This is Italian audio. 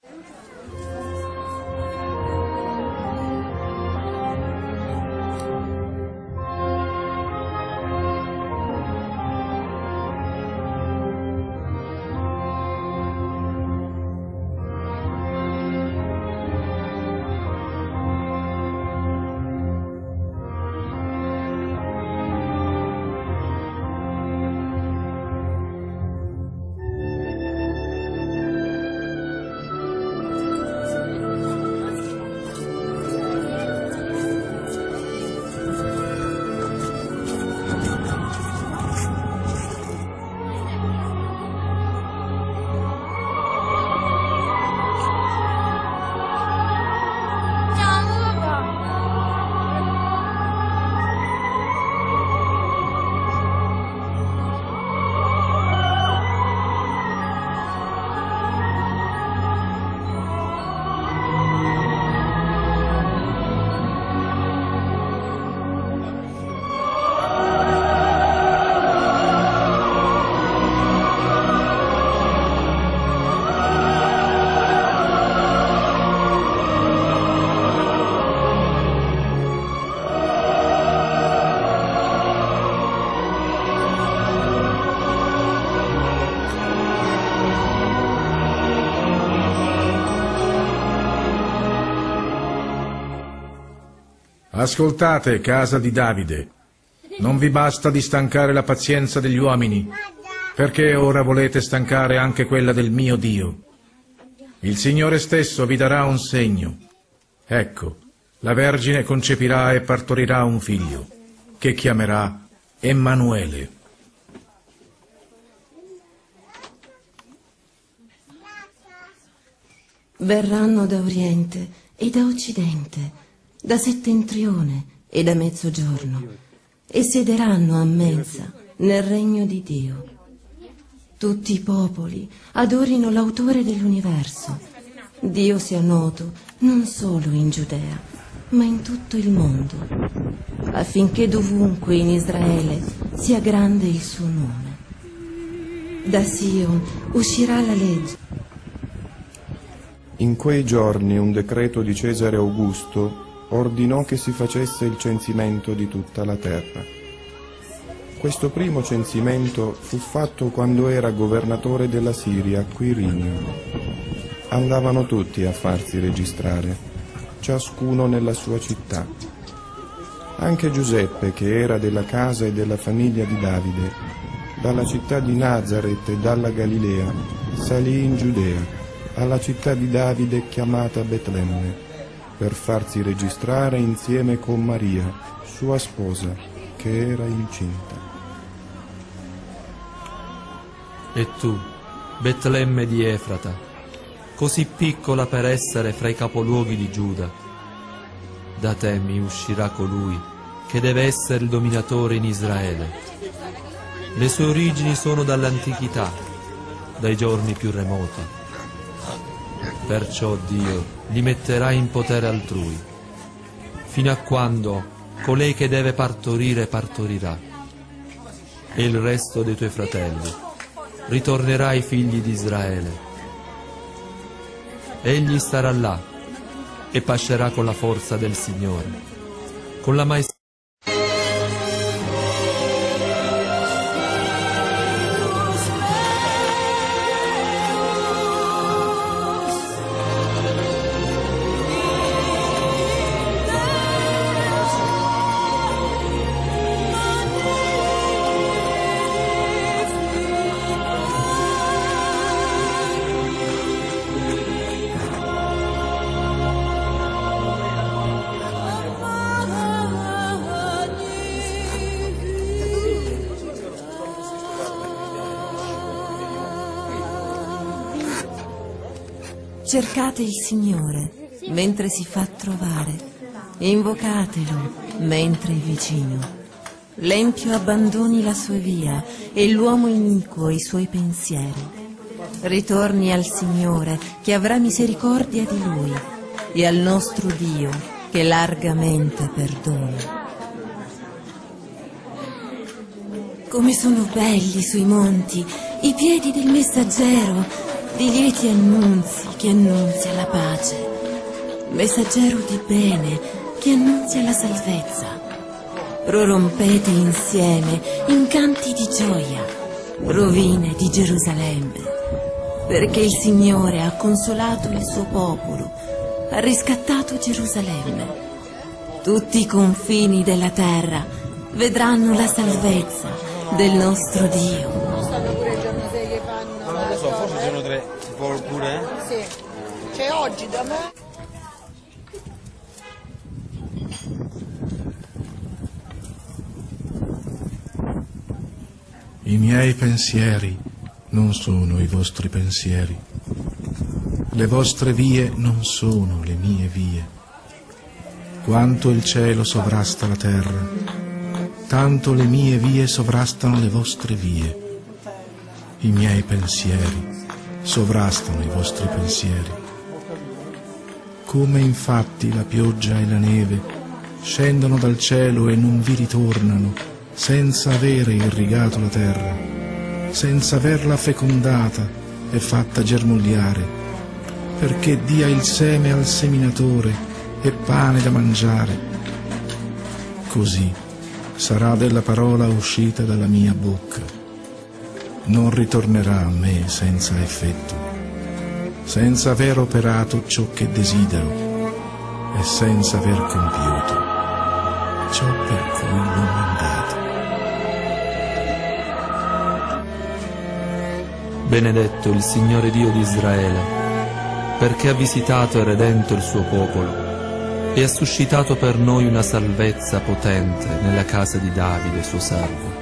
Ascoltate, casa di Davide, non vi basta di stancare la pazienza degli uomini, perché ora volete stancare anche quella del mio Dio. Il Signore stesso vi darà un segno. Ecco, la Vergine concepirà e partorirà un figlio, che chiamerà Emanuele. Verranno da oriente e da occidente, da settentrione e da mezzogiorno, e siederanno a mensa nel regno di Dio. Tutti i popoli adorino l'autore dell'universo. Dio sia noto non solo in Giudea, ma in tutto il mondo, affinché dovunque in Israele sia grande il suo nome. Da Sion uscirà la legge. In quei giorni un decreto di Cesare Augusto ordinò che si facesse il censimento di tutta la terra. Questo primo censimento fu fatto quando era governatore della Siria, Quirinio. Andavano tutti a farsi registrare, ciascuno nella sua città. Anche Giuseppe, che era della casa e della famiglia di Davide, dalla città di Nazaret e dalla Galilea, salì in Giudea, alla città di Davide chiamata Betlemme, per farsi registrare insieme con Maria, sua sposa, che era incinta. E tu, Betlemme di Efrata, così piccola per essere fra i capoluoghi di Giuda, da te mi uscirà colui che deve essere il dominatore in Israele. Le sue origini sono dall'antichità, dai giorni più remoti. Perciò Dio li metterà in potere altrui, fino a quando colei che deve partorire partorirà, e il resto dei tuoi fratelli ritornerà ai figli di Israele. Egli starà là e pascerà con la forza del Signore, con la maestà. Cercate il Signore mentre si fa trovare, invocatelo mentre è vicino. L'empio abbandoni la sua via e l'uomo iniquo i suoi pensieri. Ritorni al Signore che avrà misericordia di lui e al nostro Dio che largamente perdona. Come sono belli sui monti i piedi del Messaggero, di lieti annunzi che annunzia la pace, messaggero di bene che annunzia la salvezza. Prorompete insieme in canti di gioia, rovine di Gerusalemme, perché il Signore ha consolato il suo popolo, ha riscattato Gerusalemme. Tutti i confini della terra vedranno la salvezza del nostro Dio. Non stanno pure il giorno 6 che fanno? Non lo so, forse sono 3, pure? Sì. C'è oggi da me? I miei pensieri non sono i vostri pensieri. Le vostre vie non sono le mie vie. Quanto il cielo sovrasta la terra, tanto le mie vie sovrastano le vostre vie. I miei pensieri sovrastano i vostri pensieri. Come infatti la pioggia e la neve scendono dal cielo e non vi ritornano senza avere irrigato la terra, senza averla fecondata e fatta germogliare, perché dia il seme al seminatore e pane da mangiare. Così sarà della parola uscita dalla mia bocca. Non ritornerà a me senza effetto, senza aver operato ciò che desidero e senza aver compiuto ciò per cui l'ho mandato. Benedetto il Signore Dio di Israele, perché ha visitato e redento il suo popolo e ha suscitato per noi una salvezza potente nella casa di Davide, suo servo.